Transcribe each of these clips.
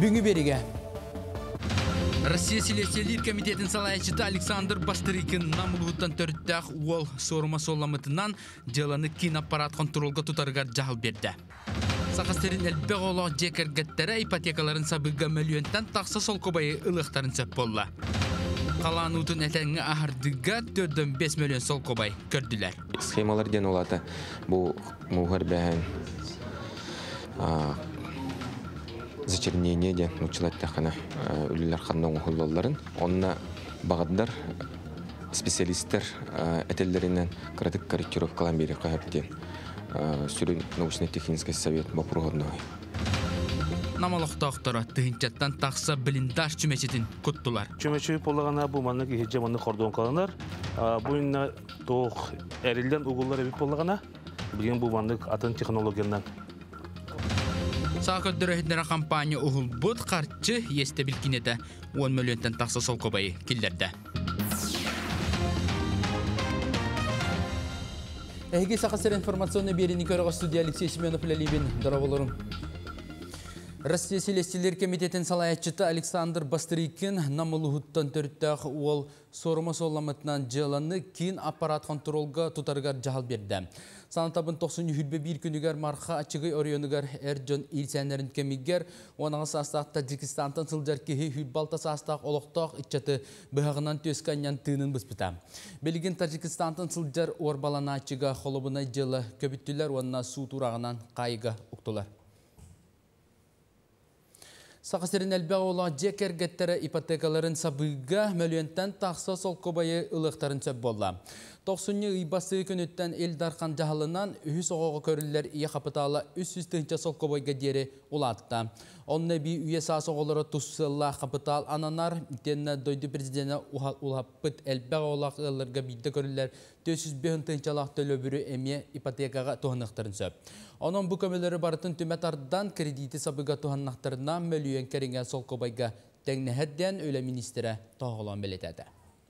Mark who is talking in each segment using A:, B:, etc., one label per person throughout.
A: Бүгү бериге.
B: Россия Селестиялер комитетин салаячыты Александр Бастрыкин намылуыттан төрттәк уол сорма солламытынан жыланы кинаппарат контролга тутаргар жахыл берді. Сақастерин әлбе олы жекергеттері ипотекаларын сабыға мөлуентен тақсы сол көбайы ылықтарын сөп болла. Қалан ұтын әтәңі ағырдыға 4-5 миллион сол көбай көрділер.
C: Схемалар ден олады бұл мұғыр бәйін зачернение де училаттақана үлілер қанның ұғылыларын. Онына бағаддар специалисттер әтелдерінен кратық корректировкалан бері қағаптен сүрін научно-технический совет бапұрғырной.
B: Намалықтақтары түхінчаттан тақса біліндаш чүмесетін күттілар.
D: Чүмесі болағана бұл маңны кейхеджі маңны қордуын қаланар. Бұйынна тоқ әрілден ұғылар әбіп болағана білген бұл маңны атын технологиянан.
B: Сақа көрдірі компания ұғыл бұд қарчы есті білкінеті 10 миллионтен тақса сол көбайы келдерді.
A: Эге сақасыр информационный берені көріға студия Алексей Семенов Лалибин. Дұрабылырым. Россия Селестиялер комитетин салаячыты Александр Бастрыкин намылуыттан төрттәқ ол сорма солламытынан жыланы кейін аппарат контролга тутаргар жахал берді. Санатабын 91 күнігер марха ачығы орионыгар әрджон илсәнерін кемигер, онаға састақ Таджикистантан сылжар кеге хүлбалта састақ олықтақ итчаты бұғағынан төсканян тыынын бұспыта. Белген Таджикистантан сылжар орбалана ачыға холобына жылы көбіттілер онына су турағынан қайыға ұқтылар. Сақасырын әлбәғ ола жекергеттері ипотекаларын сабыға мөлуенттен тақса сол көбайы ылықтарын сөп болла. 90-ні ұйбасы күніттен елдарқан жағылынан үйіс оғығы көрілілер ие қапыталы 300 сол көбайға дері ұлатты. Онны бі үйе сасы оғылары тұсылла қапытал ананар, денна дойды президенті ұлаппыт әлбәғ олақ ұлырға бейді көрілілер 405 төлі бүрі әме ипотекаға тұғынықтарын сөп. Onun bu kömürleri barıtın tümetardan krediti sabıga tuhannaktарына мөлүйен керенген сол көбайға тәңнәһәдден өлі министері тағылан белетеді.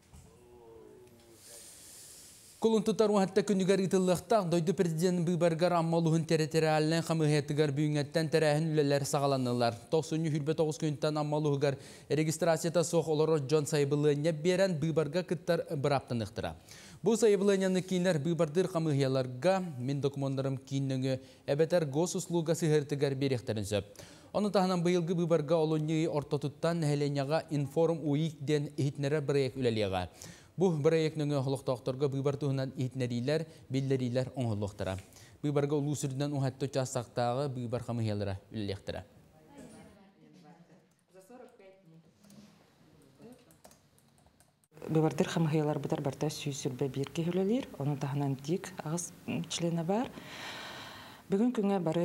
A: Kulun tutarun hatta күнігер итылықтақ дойды президент бұйбарғар аммалуғын территориалын қамығетігер бүйінеттен тәрәхін үлелер сағаланылар. 90-9 күнттен аммалуғығар регистрацията соқ олары Джон сайбылыне берен бұйбарға күттар бұраптанықтыра. Бұл сайбылыняны кейінлер бұйбардыр қамығияларға мен документтарым кейінніңі әбетер гос услуга сығыртығар беректерін сөп. Оны тағынан бұйылғы бұйбарға олуны ортотуттан әленяға информ уйық ден ехітнері бірек үлелеға. Bu proyektinin holoqtaqtarga büybar tuğunan eğitineriler, billeriler onholoqtara. Büybarga ulu sürüden uhatto çastaqtağı büybar xamıyalara üllektira.
E: Büybardır xamıyalar budar barda süysülbe bir kehülelir. Onun tağınan dik ağız çilene var. Bugün küne barı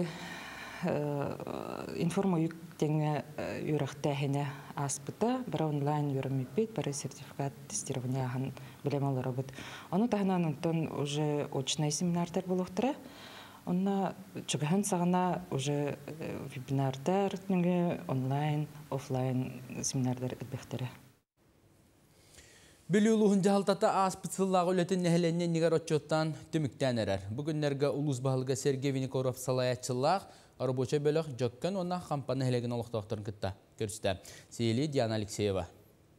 E: informa yük теңе үрәхтәһенә аспыта, бер онлайн йөрмәпет, бер сертификат тестирование һәм белемләре бит. Аны тәһнән онтон уже очный семинарлар булыктыра. Онна чыгын сагына уже вебинарлар, онлайн, офлайн семинарлар итбехтере.
A: Білуылуғын жағалтата аспытсыллағы өлетін нәхіленнен негар отчоттан түміктен әрер. Бүгінлерге ұлыс бағылға Сергей Винокуров салаятчылақ, арабоча бөліқ жөккен онна қампаны хелеген олықтақтарын күтті. Көрісті. Сейли Диана Алексеева.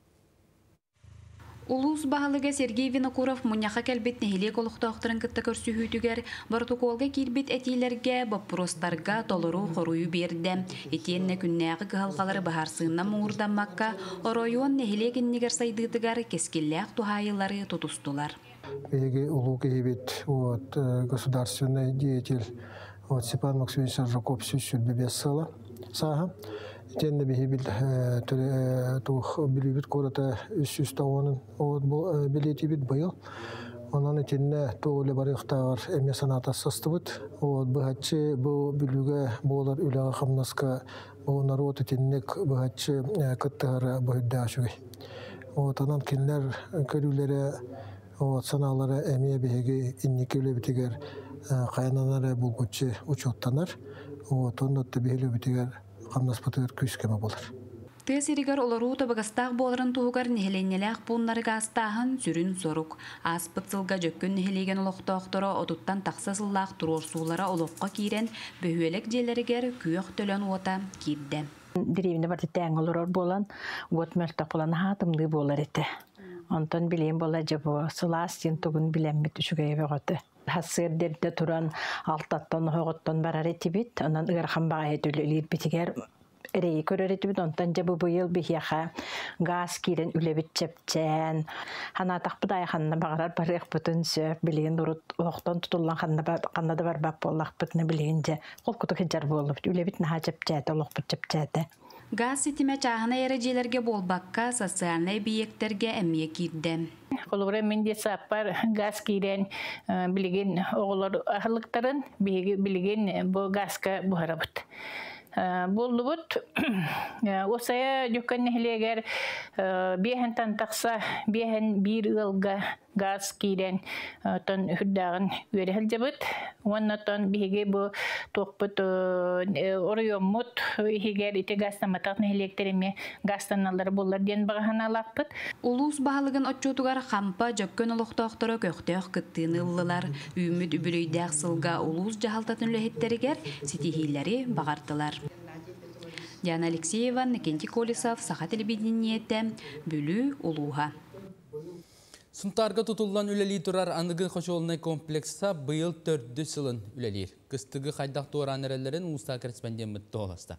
F: Улус бағылыға Сергей Винокуров мұняқа кәлбет нәхелек олықтақтарын күтті көрсі хүйтігер, протоколға келбет әтейлерге, бапыростарға толыру қоруyu берді. Етенне күннәғі қығалғалары бағарсығына мұңырданмаққа, оройуан нәхелек іннегер сайдығытығар кескелләқ тухайылары тұтыстылар.
G: Улу кәлбет государственный деятель Степан Максимович Жаков сүрбебес сала саға. Тенне бихибил тух билибит кората үс таванын билетибит быйыл. Онан тенне тооле барыктагар эме саната састыбыт. Быгачы бу билүгө болар үлага хамнаска бу народ теннек быгачы кыттар быйдашуй. Онан кинлер көрүлөрө саналары эме беге инникеле битигер каянанары булгучы учоттанар. Онан табиле битигер Қамнаспатығыр көскеме болар.
F: Тесеригер олару табагастақ боларын туғығар нехеленеләқ бұнлары ғастағын сүрін сорук. Аспытсылға жөккін нехелеген олықтақтыры отуттан тақсасыллақ тұрор сулара олыққа кейрен бөхуелек желерігер күйіқ төлен ота кейді.
H: Деревне бар тәң олар болан, вот мөлтөк болан хатымды болар ите. Онтон билем бола жабо, сыластин тугун билеммит үшүгөй бөгөтө. Хасыр дерде туран алтаттан хоготтон барар этибит, анан ырхан бага этүлүлүр битигер эрей көрөр этибит, онтон жабы быйыл бихяха газ кирен үлебит чепчен. Ханатак будай ханна багарар барык бүтүн сөп билген урут октон тутулган ханнада бар бап боллак бүтүн билгенже колкуту хыжар болуп үлебит наха чепчете локпут чепчете.
F: Газ сетиме чағына ережелерге болбаққа социальный биектерге әмие кирді.
I: Колура менде саппар газ кирен билген оғылар ахылықтарын билген бұл газға бұхарабыт. Болдубут осая жүккен нехлегер бейхен тантақса бейхен бир ылға газ кирен тон хүрдағын өрехіл жабыт. Оннатон биге бу тоқпыт орыйоммут хигер ите газтаматақ нехлектеріме газтаналары болар ден бағахан алақпыт.
F: Улус бағалығын отчотугар қампа жөккен олықтақтыры көқтеуқ кыттыын ыллылар. Үміт үбілейдәқ сылға улус жағалтатын үліхеттерігер сетихилері бағартылар. Диана Алексеева, Никентий Колесов, Саха телевидениете, Бүлі, Улуға.
A: Сунтарга тутулган үлели турар анығы қошолынай комплексса бұйыл 4 сылын үлелер. Кыстығы қайдақ туаран әрелерін ұста корреспондент мұтты оласта.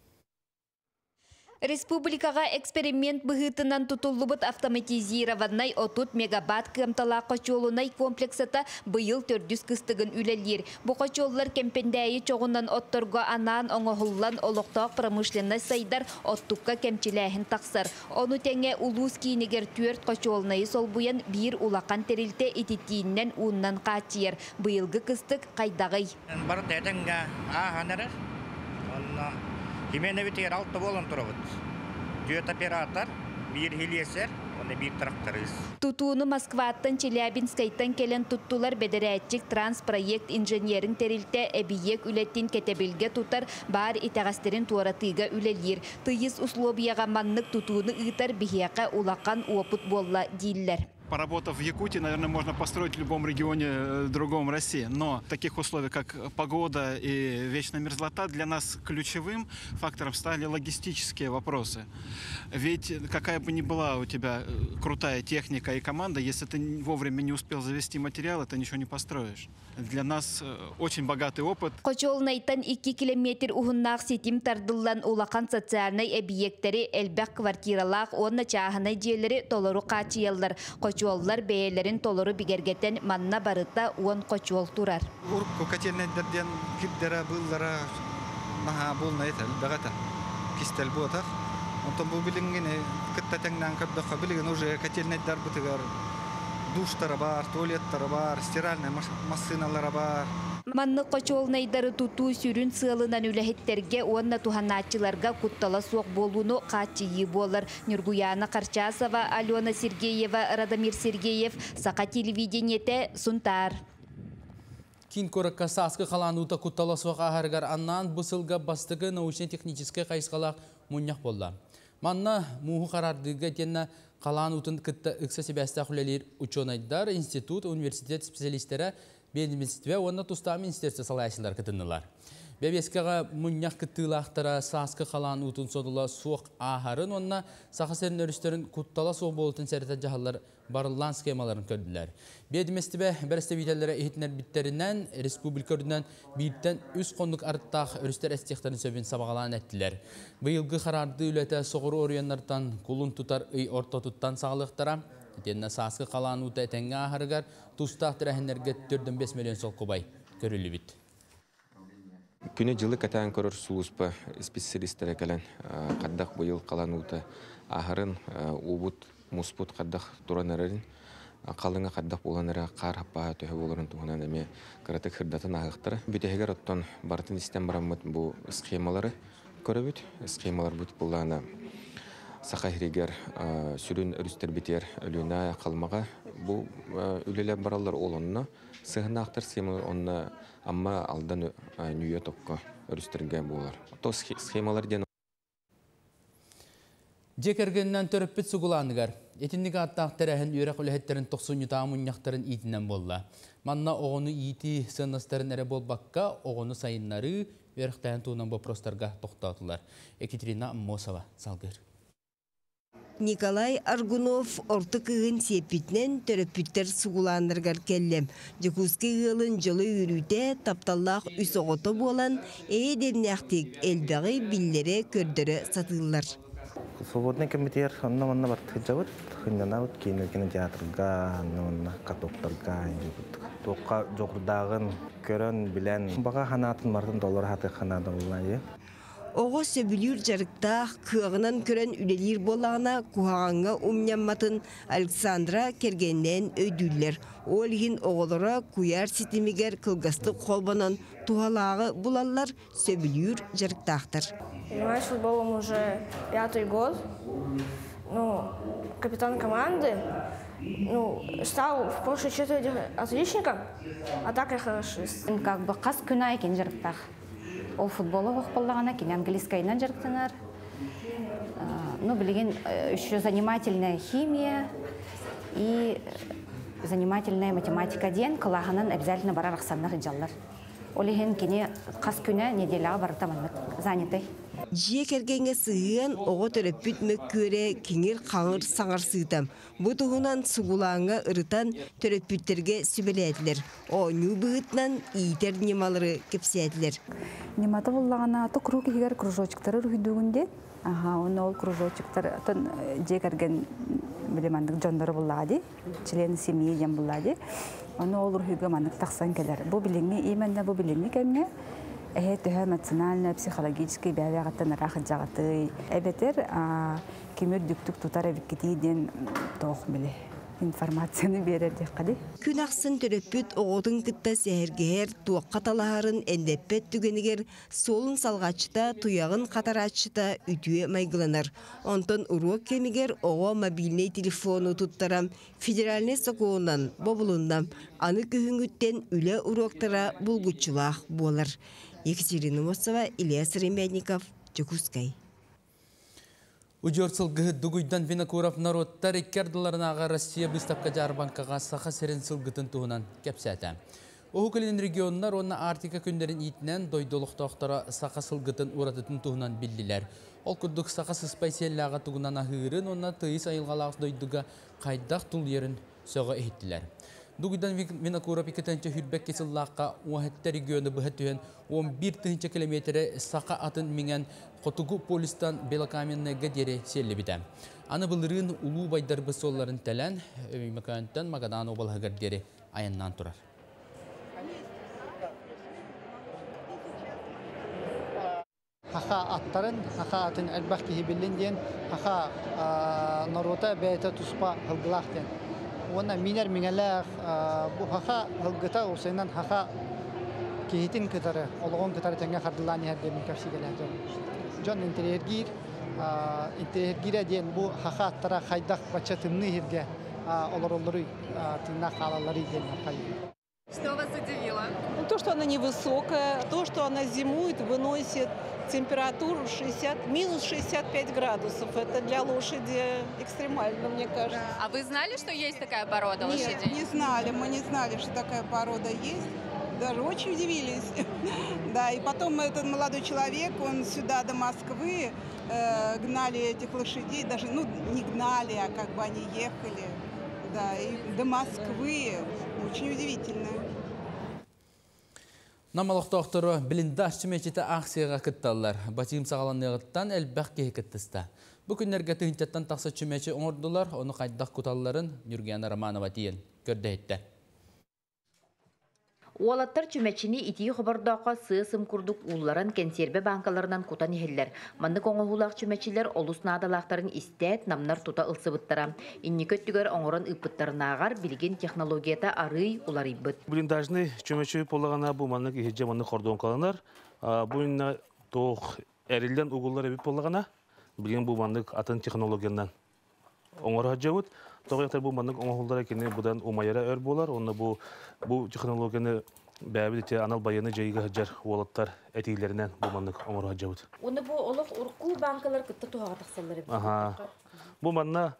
J: Республикаға эксперимент бұғытынан тұтылыбыт автоматизированной 30 мегабат кымтала қочолынай комплексата бұйыл 400 кыстығын үлелер. Бұ қочолылар кемпендәйі чоғынан отторға анан оңығылан олықтақ промышленный сайдар оттыққа кемчіләхін тақсыр. Оны тәңе улус кейінігер 4 қочолынайы сол бұян бір улақан терілте ететейіннен уыннан қачиер. Бұйылғы кыстық қайдағый.
K: Химене битер алты болон турабыт. Дүйет оператор, бир хилесер, оны бир тракторист.
J: Тутууну Москваттан Челябинскайттан келен туттулар бедерәтчик транспроект инженерин терилте эбиек үлеттин кетебилге тутар бар итагастерин туаратыга үлелер. Тыйыз условияга маннык тутууну ыйтар бихияка улакан опыт болла диллер.
L: Поработав в Якутии, наверное, можно построить в любом регионе другом России. Но в таких условиях, как погода и вечная мерзлота, для нас ключевым фактором стали логистические вопросы. Ведь какая бы ни была у тебя крутая техника и команда, если ты вовремя не успел завести материалы, ты ничего не построишь. Для нас очень богатый опыт.
J: Қочолнайтан 2 километр ухуннақ сетим тардылан улақан социальный объекттері әлбәк квартиралақ онна чағынай жерлері толору қачиялар. Қочоллар бәйелерін толору бігергеттен манна барыта он қочол турар.
M: Урку котельнайдерден кипдера бұллара маға болна етел, бағата кистел бұлатар. Онтан бұл білінгені күттәтеңнен көпдіққа біліген уже котельнайдар бұтығар. Душтары бар, туалеттары бар, стиральный машиналары бар.
J: Манны қочолнайдары туту сүрін сылынан үләхеттерге онна туханачыларға куттала соқ болуну қачыйы болар. Нюргуяна Қарчасова, Алена Сергеева, Радамир Сергеев, Сақа телевидениете, Сунтар.
A: Кин көрікка сасқы қалануыта куттала соқ ағарғар аннан бұсылға бастығы научно-технический қайсқалақ мұняқ болла. Манна мұғы қарардығы тенна қалан ұтын күтті үксі себәсті құлелер ученайдар, институт, университет специалистері бедімістіве, онна тұста министерстве салайшылар күтінілар. Бәбескіға мұняқ күттілақтыра сасқы қалан ұтын содыла соқ ағарын, онна сақасерін өрістерін күттала соқ болытын сәріті жағалар барылан схемаларын көрділер. Бедімістіве бәрісті бейтелері ехетінер біттерінен, республика өрдінен бейттен үз қондық арыттақ өрістер әстектарын сөбін сабағалан әттілер. Бұйылғы қарарды үләті соғыры орыянлардан құлын тұтар үй орта тұттан сағылықтара, етеніне сасқы қалан ұты әтенге ағарығар, тұстақ тірәхінерге 4-5 миллион сол құбай көрілі біт.
C: Күні жылы кәтән көрір сұлыспы специалистері кәлін қаддақ бұйыл қалан ұты ағарын ұбыт, мұспыт қаддақ тұран әрерін, қалыңа қаддақ болан әрі қар хаппаға төхі болырын тұғынан әме қаратық хырдатын ағықтыры. Бүтегер оттан бартын істен барамыд бұл схемалары көрі бүт. Схемалар бүт болағына сақа хирегер сүрін үрістер бітер өліна қалмаға бұл үлелер баралар олонына сығына ақтар схемалар онына amma aldan nüye tokka örüstürgen bolar. To sxemalar den
A: Jekergenden törüppet sugulanıgar. Etinlik attaqtarahan yörek ulhetterin 90 tamınyaqtарын itinden bolla. Manna oğunu iti sığınastарын ere bolbakka oğunu sayınları yörekten tuğunan boprostarga toxtatılar. Ekaterina Mosova salgır.
N: Nikolay Argunov orta kığın sepitnen töröpütter sugulandırgar kellem. Jakutski yılın jolu yürüte taptallaq üsoğoto bolan dernektik eldağı billere kördörü satıllar.
O: Свободный комитет, он нам на бартыжавыт, хыннанавыт, кинотеатрга, катоктарга, тоққа жоғырдағын көрін білән. Баға ханатын мартын доллар хаты ханады олайы.
N: Оғы сөбілер жарықтақ күйағынан көрін үлелер болағына куағанға умнямматын Александра кергеннен өйдүллер. Олғын оғылыра күйар сетімігер кылғасты қолбанан туғалағы бұлалар сөбілер жарықтақтыр.
P: Занимаюсь футболом уже 5-й год. Капитан команды. Стал в прошлой четверти отличником, а так я хорошист.
Q: Как бы қас күні екен жарықтақ. Ол футболы оқпалағана кен английскайынан жарықтанар. Білген еще занимательная химия и занимательная математика ден қылағынан обязательно барар ақсаннар жаллар. Олеген кене қас күні неделяға барытамын занятой.
N: Жие кергенге сыйын оғы төрөппүт мөккөре кеңер қаңыр саңар сыйтам. Бұ тұғынан сұғылаңа ұрытан төрөппүттерге сүбелетілер. О ню бұғытнан ийтер немалары кепсетілер.
R: Нематы болағана аты круг егер кружочектары рүйдігінде. Оны ол кружочектар же керген білемандық жондары болады. Член семьи дем болады. Оны ол рүйгі мандық тақсан келер. Бұл біліңе, именне бұл біліңе кәмне. Это эмоционально, психологически бәвәгәттән рахат жагаты. Әбетер кемер дүктүк тутар эбиккетиден тоқ биле. Информацияны берер деп кады.
N: Күн аксын төрөппүт оғудың кытта сәһәргәр туаққа талаһарын эндеппет түгенигер солын салгачта туягын катарачта үтүе майгыланар. Онтон урок кемигер оға мобильный телефону туттарам федеральный сокуунан бобулундан аны күһүнгүттен үле уроктара булгучулах болар. Екатерина Мосова, Илья Ремядников, Чекускай.
A: Ujurtılgı duguydan Vinokurov narodtar ikkerdillarınağa Rossiya Büstavka Jarbankaga saqa serin sılgıtın tuğunan kepsəti. Ohu kılın regionlar ona Artika künlerin itindən doydoluqtaqtara saqa sılgıtın uratıtın tuğunan bildiler. Ol kudduk saqa spesiyallağa tuğunan ahırın ona tıyız ayılğalaq doyduga qaydaq tul yerin söğü ehittiler. Duguydan Vinokurov ikitençe hürbek kesillaqqa ohatta regionu bühətüyen 11 kilometre saqa atın mingen Qotugu polistan Belakamenne'ge deri selli bide. Anı bılırın ulu baydarbı solların telen mekantan Magadan obalhagar deri ayandan turar.
S: Haqa atların, haqa atın elbaq kihibillinden, haqa narota beyta tuspa hılgılaqten. Ona miner mingeler bu haqa hılgıta olsayından haqa kihitin kıtarı, olğun kıtarı tenge xardılani herdemin kapsi geledi. John intergire diyen bu haqa attara xaydaq bachатымны herge olorolları tırnak alaları diyen xaydı.
T: Что вас удивило?
U: То, что она невысокая, то, что она зимует, выносит температуру минус 65 градусов. Это для лошади экстремально, мне кажется.
T: А вы знали, что есть такая порода лошадей?
V: Нет, не знали. Мы не знали, что такая порода есть. Даже очень удивились. Да, и потом этот молодой человек, он сюда до Москвы гнали этих лошадей, даже, не гнали, а как бы они ехали. Да, и до Москвы. Очень удивительно.
A: Намалық тоқтыры біліндаш сүмечеті ақсыға күтталар. Батим сағаланығыттан әлбәқ кейі күттісті. Бүкіндерге түхінтеттен тақсы сүмече оңырдылар, оны қайдақ күталыларын Нүргияна Романова дейін көрді етті.
W: Уолаттар чүмәчini итии хобордоққа сыысым курдук улларын кенсербе банкаларынан кутан ихеллер. Манны коңоһулақ чүмәчилер олус наадалақтарын истәт намнар тута ылсыбыттара. Инни көттүгөр оңорон ыппыттарынағар билген технологията арый улар иббыт.
D: Блиндажны чүмәчи полагана бу манны кихеже манны кордон каланар. Буйна тоқ әрилден угуллар эбип полагана. Билген бу манны атын технологиянан оңор хаджабыт. Тоғыяқтар бұл маңның оңғылдары кені бұдан умайара өр болар. Оны бұл технологияны бәбі де анал байыны жайыға жар олаттар әтейлерінен бұл маңның оңғыр хаджабыд.
W: Оны бұл олық ұрқу банкалар күтті туғаға тақсалары?
D: Бұл маңна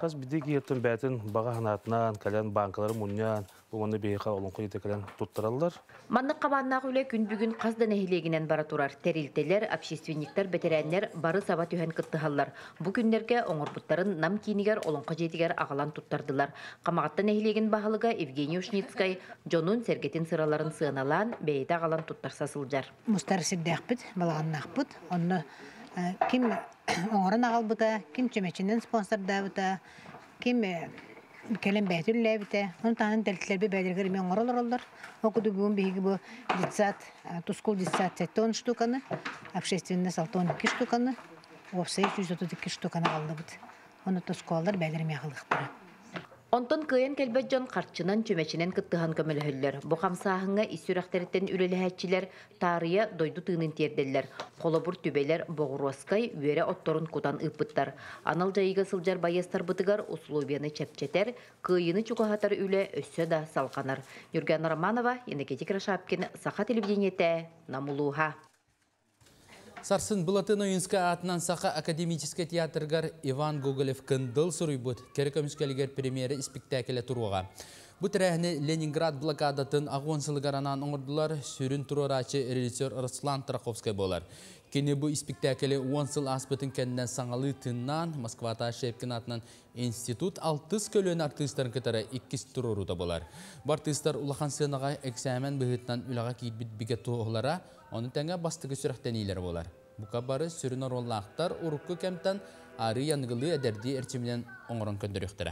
D: Қас биде киеттен бәтін баға ханатынан, кәлен банкалары мұниян, бұманы бейқа олыңқы ете кәлен тұттыралар.
W: Маннық қабаннақ үлі күн бүгін қаздан әхілегінен бара тұрар. Тәрілтелер, общественниктер, бетерәнлер бары саба түйен кыттыхаллар. Бұ күндерге оңырбыттарын нам кейінігер олыңқы жетігер ағалан тұттардылар. Қамағаттан әхілеген бағылыға Евгений Ушницкай жонун сәргетін сыраларын сығыналан бәйті ағалан тұттарса сылжар.
B: Мұстар сірдәқпіт, балағаннақпыт. Оны ким оңырын ағалбыта, ким чөмечінен спонсордабыта, ким келен бәйтүлләбіте. Оны тағын тәлтілербі бәдіргір мен оңырылыр олар. Оқыды бүгін бейгі бұл детсат, тускул детсат 7 штуканы, общественный 12 штуканы, опсай 132 штуканы алды бұд. Оны тускуалдар бәдірме ағылықтыры.
W: Онтон кыйын келбет жон қарчынан чөмечінен кыттыған көмөлөһөллөр. Бу камсаахыңа исүрәхтереттен үлелеһәчилер тарыя дойду тыынын терделлер. Қолобур түбелер боғуроскай үере отторун кутан ыппыттар. Анал жайыга сылжар байыстар бытыгар условияны чепчетер, кыйыны чукахатар үле өссө да салқанар. Юрген Романова, Енекетик Рашапкин, Саха телевидениете, Намулуха.
A: Сарсын Булатын ойынска атынан Саха академический театргар Иван Гоголев кындыл сұрый бұд. Керекөміскелігер премьері спектакелі тұруға. Бұт рәхіне Ленинград блокадатын ағуансылыгаранан оңырдылар сүрін тұрорачы режиссер Руслан Траховскай болар. Кені бұл спектакелі 10 сыл аспытын кәнінен саңалы тыннан Москвата Шепкин атынан институт 6 көлін артыстарын кітары 2 тұроруда болар. Бұл артыстар ұлақан сынаға экзамен бұғытнан үлаға кейтбіт бігет туғылара, оны тәңі бастығы сүріқтен ейлер болар. Бұқа бары сүрін ороллақтар ұрыққы кәмтан ары янгылы әдерді әрчімден оңырын көндіріқтірі.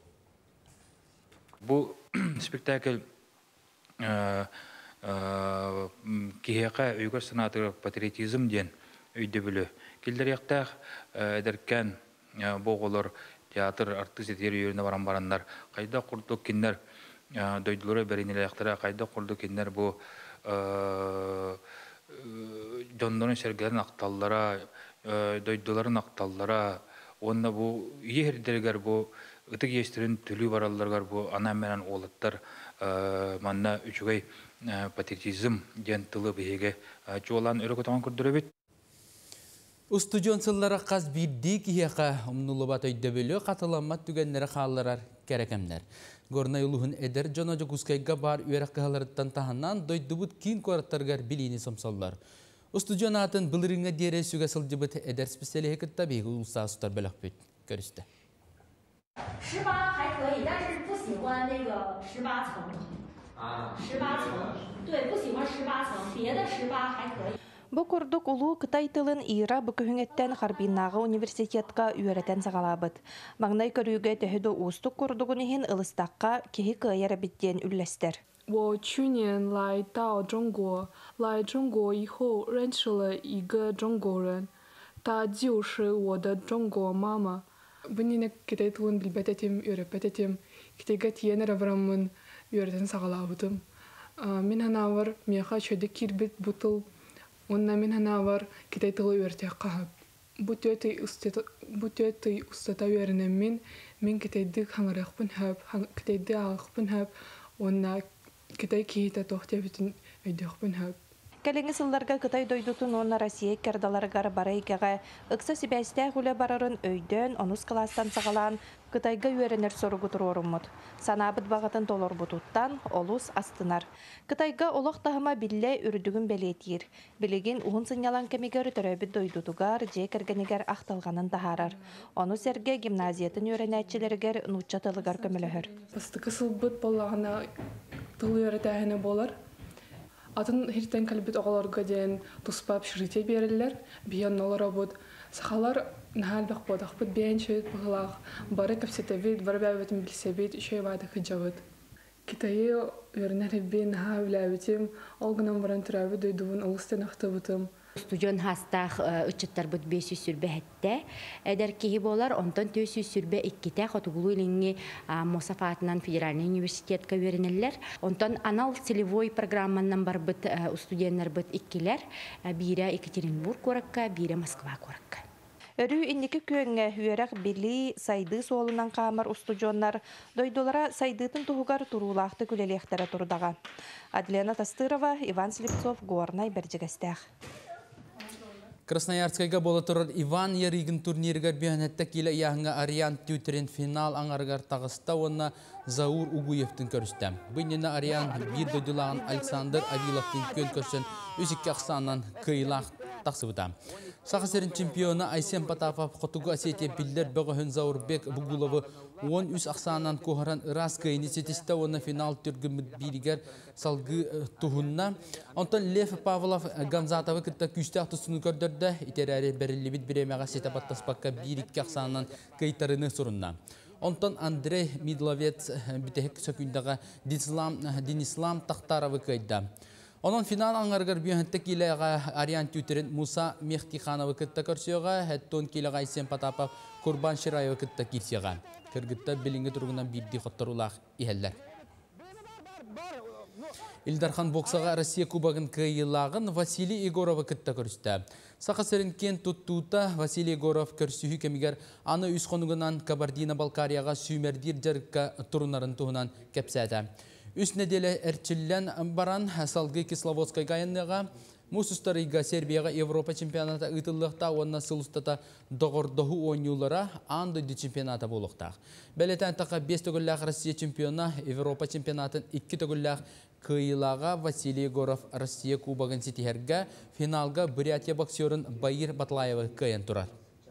E: Бұл спектакль кихеқа өйгөр санатыр патриотизм ден өйді білі. Келдер яқтақ әдіркен боғылыр театр артист етер үйеріне баран-барандар. Қайда құрдық кендер дойдылары бәрінелі яқтыра, қайда құрдық кендер бұл жондарын сәргелерін ақталлара, дойдыларын ақталлара, онда бұл егердергер бұл ытык естірін түлі бараларғар бұл анам-менен олыттар манна үчігей патриотизм ден тылы бейге жолан өрі көтіған көрдірі бет.
A: Устудион сыллара қаз бірді кияқа ұмнулы бат өйді бөлі қатыламат түгенлері қалыларар кәрекемдер. Горнай ұлығын әдір жона жокускайға бар үйерек қағаларыттан тағынан дойды бұд кейін көраттарғар білейіні сомсаллар. Устудион атын бұлырыңа дере сүге сылжы бұд әдір специалі хекітті бейгі ұлса ұстар бәлік бөт. Көрісті.
G: 18还可以，但是不喜欢那个18层。18层，对，不喜欢18层，别的18还可以。
X: Бу курдук улуу Кытай тылын Ира бүкүһүңеттен Харбиннагы университетка үйрәтен сагалабыт. Магнай көрүүгө төһөдө устук курдугун ихин ылыстакка кихи кыйара биттен үллестер.
Y: 我去年来到中国，来中国以后认识了一个中国人，她就是我的中国妈妈。 Bunine Kitay tuğun bilbet etim, öğretbet etim. Kitayga tiyener avramın öğreten sağalabıdım. Min hana var, miyaqa çöde kirbet butul. Onna min hana var, Kitay tığı öğretek qahab. Bu tötey ustata öğrenem min Kitaydik hangaraqpın hab, Kitaydi ağaqpın hab. Onna Kitay kihita toxtebitin öydaqpın hab.
X: Кәлеңі сылларға Кытай дойдутун онна Россия кердаларыгар барайгаға ыкса сибәстә хүлі барарын өйден, онус кластан сағалан Кытайга үйеренер соргу туроруммут. Санабыт бағатын толор бутуттан олус астынар. Кытайга олық тахыма билле үрдігін бәлетир. Білеген уғын сынялан кемигер төрөбіт дойдутугар, же кергенігер ақталғанын тахарар. Оны серге гимназиятын үйеренәтчілергер нучатылыгар көмілігір.
Y: Бастықы сылбыт болағына тылы үйретәхіне болар. Атын хиртен калбит оғаларга ден туспап шырыте берілер, биян олар абуд. Сақалар нахал бақ бодақ бұд бейін шөйт бұғылақ, бары капсетавид, бары бәуетін білсебейт, үшөй вады қыджавыд. Китайы өрінер бейін наха үләуітім, олғынан баран түрәуі дойдуын ұлыстен ақтыбытым.
W: Студион хастах үчеттар бут 500 сүрбе хәтте. Әдәр киһи болар, онтон 400 сүрбе икките хотугулу илинги Мосафатынан федеральный университетка веренелләр. Онтон анал целевой программаннан бар бит студентлар бит иккиләр. Бире Екатеринбург коракка, бире Москва коракка.
X: Өрү инники көңгө үйерек били сайды соолунан камар устудионнар дойдолара сайдытын туһугар турулаахты күлелехтере турдага. Адлена Тастырова, Иван Слепцов, Горнай Бердигастях.
A: Красноярскайга бола турар Иван Яригин турниргар бүйәнәттә килә яңа Ариан Тютерин финал аңаргар тагыста онна Заур Угуевтин көрсті. Бүйнена Ариан bir дойдылаған Александр Авиловтин көн көрсен үзікке ақсанан кыйлақ тақсыбыда. Сақасерін чемпионы Айсен Потапов Хотугу Осетия Пиллер Бөгіхін Заурбек Бугуловы 10 үз ақсанан көғыран ырас кайны сетісті оны финал түргіміт бірігер салғы тұхынна. Онтан Лев Павлов Гамзатовы күтті күшті ақтысыны көрдірді. Итерәрі бәрілі біт біремеға сетапаттаспаққа бірікке ақсанан кайтарыны сұрынна. Онтан Андрей Мидловец бітехек сөкіндіға Денислам Тақтаровы кайда. Onun final аңаргар бүйәнтті келеға Ариан Тютерин Муса Мехтихановы күтті көрсеуға, әттон келеға Айсен Потапов Курбан Шираевы күтті келсеуға. Кіргітті білінгі тұрғынан бірді қоттарулақ иәллер. Илдархан боксаға Россия кубагын кайылағын Василий Егоровы күтті көрсті. Сақасырын кен тұттуыта Василий Егоров көрсіхі кемігер аны үз қонуғынан Кабардино-Балкарияға сүймердер жарыққа тұрынарын тұғынан кәпсәді. Үс неделе әрчіллән баран салғы Кисловодскай ғайынныға мұсыстарыға Сербияға Европа чемпионата ұтылықта, онына сылыстата доғырдығы ойнулара андыды чемпионата болуқтақ. Бәлетен тақа 5 төгілләқ Россия чемпиона Европа чемпионатын 2 төгілләқ кыйлаға Василий Егоров Россия кубагын сетихерге финалға Бурятия боксерын Байыр Батлаевы кайын тұрар.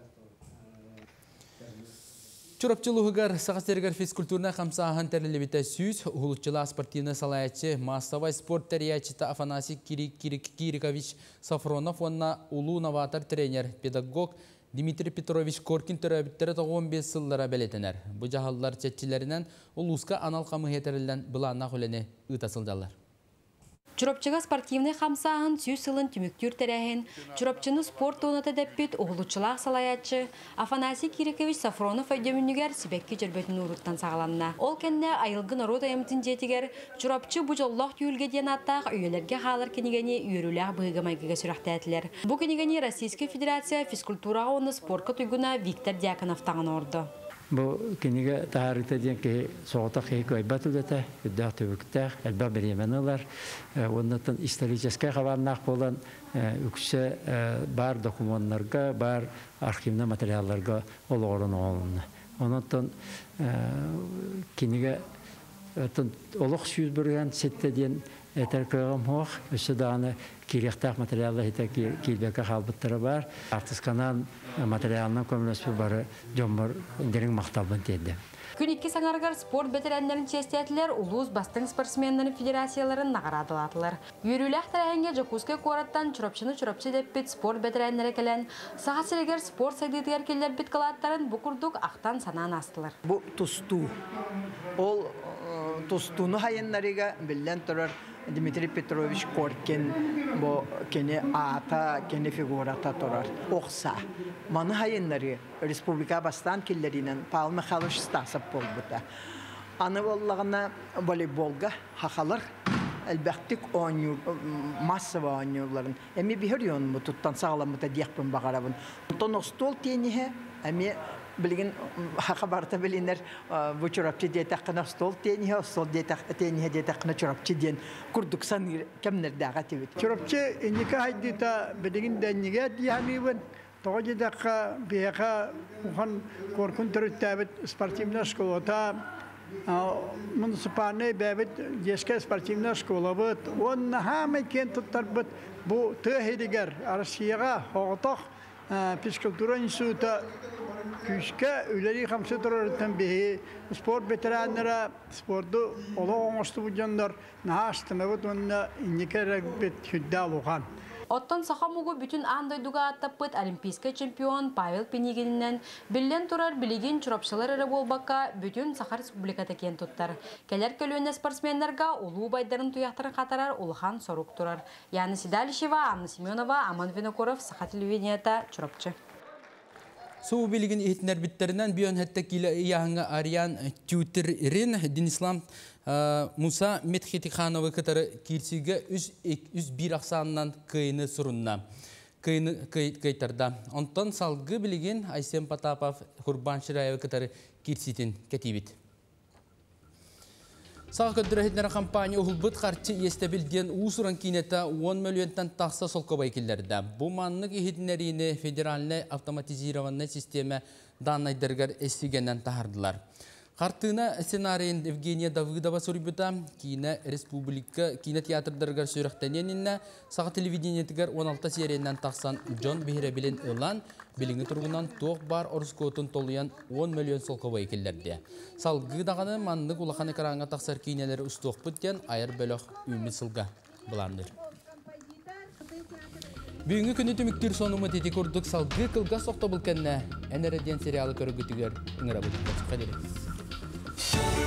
A: Чурапчылығығар сағастергар физкультурна қамсағын тәрілебеті сүйіз, ұлытчыла спортивны салаятчы массовай спорт тәриячыта Афанасий Кирикович Сафронов, онна ұлу новатор тренер, педагог Дмитрий Петрович Коркин түрәбіттері 15 сыллара бәлетінер. Бұ жағалылар чәтчілерінен ұлысқа анал қамығетерілден бұланна құлені ұтасылдалар.
F: Чурапчыға спортивный қамсағын сүйіз сылын түміктүр тәрәхін, чурапчыны спорт оңыты дәппет оғылычылақ салаятчы Афанасий Кирикович Сафронов өйдемінігер сібекке жүрбетін ұрыттан сағаланна. Ол кәнне айылғы народ айымтын жетігер, чурапчы бұжоллақ түйілге ден аттақ үйелерге қалар кенегені үйеруләқ бұйғы майгыға сүрәқті әтілер. Бұл кенегені Российская Федерация физкультураға оны спортқа түйгіна Виктор Дьяконов тағын орды.
H: Бұл кенеге тағарыта ден ке соғыта қейкі айбат үлеті, үддәқ төбіктәқ, әлбә беременілер. Оннатын историческай қабарнақ болан үкісі бар документларға, бар архивна материалларға олғырын оғылыны. Оннатын кенеге олық сүйіз бүрген сетті ден әтір көғым оқ, үсі дағаны керектақ материаллы хеті келбекі қалбыттары бар. Артысқанан материалынан көмілесі бары жомбар үндерің мақтабын теді.
F: Күнікке саңарғар спорт бетерәндерін честетілер ұлуыз бастың спортсмендерін федерацияларын нағарадылатылар. Үйріләқ тәрәхенге Жакускай қораттан чурапчы деппет спорт бетерәндері кәлен, сағат сәрегер спорт сайдетігер келер бет қалаттарын бұқырдық ақтан санан астылар.
I: Бұл тұсту. Ол тұстуны хайынларыға білден тұрар Дмитрий Петрович Коркин бо кене ата, кене фигурата турар. Оқса, маны хайынлары республика бастан келлерінен Павел Михайлович Стасов болбыта. Аны боллағына волейболға хақалар әлбәқтік массовы ойнюларын. Әме бігірген мұ тұттан сағаламыта дейқпін бағарабын. Тұн остол тенеге, әме білген хақа барта білінер бұл чурапчы дейтаққына стол тенеге, стол тенеге дейтаққына чурапчы ден күрдіксан кәмнердіға тевет.
K: Чурапчы енеке хайдыта білген дәнеге дейямейбін. Тоға дейтаққа бейеқа ұған коркун түріттәбіт спортивна школата, муниципальный бәбіт деске спортивна школа бұд. Оны хамай кен тұттар бұд. Бұл тұхедігер Россияға оғытақ физкультура институты күшке үлері қамсы тұрарыттан бейі спорт ветеранлары спорты олы оңысты бұджандар нағастыны бұд онына инекерек бет хүдді алуған.
F: Оттон сахамугу бүтін андойдуга аттаппыт олимпийский чемпион Павел Пенигининен билен турар билеген чурапчылар әрі болбаққа бүтін Сахар Республиката кен тұттар. Келер көлуіне спортсмендерға улу байдарын туяқтарын қатарар Улхан Сорук турар. Яны Сидалишева, Анна Семенова, Аман Винокуров, Саха телевидениета, чурапчы.
A: Суу билигин ихтинер биттеринен бүйөн хетте киле яңа Ариан Тютерин Денислам Муса Медхетихановы кытары кирсиге үз бир аксанынан кыйны сурунна. Кыйны кыйтарда. Онтон салгы билигин Айсен Потапов Курбан Шираевы кытары кирситин кетибит. Сағы көдірәхетнері компания ұғылбыт қарчы естебілден ұсыран кинета 10 миллионтан тақса солқабай келерді. Бұл манлық ехетінеріне федеральный автоматизированный система данайдырғар эстигеннен тахардылар. Қартына сценарийін Евгения Давыдова сұрыбыта Кина Республика Кина театрдырғар сүйрақтаненінна сағы телевидениетігер 16 серияннан тақсан Джон Бехеребілін ұлан біліңі тұрғынан тоқ бар орыскотын толуян 10 миллион солқабай келерді. Салғыдағаны манлық улақан экранға тақсар кейнелері ұстоқ бүттен айыр бөліқ үміт сылға бұланыр. Бүгінгі күні түміктер сонымы теті көрдік салғы қылға соқта бұл кәнне әнәрәден сериалы көрігітігер үңірі бұдық.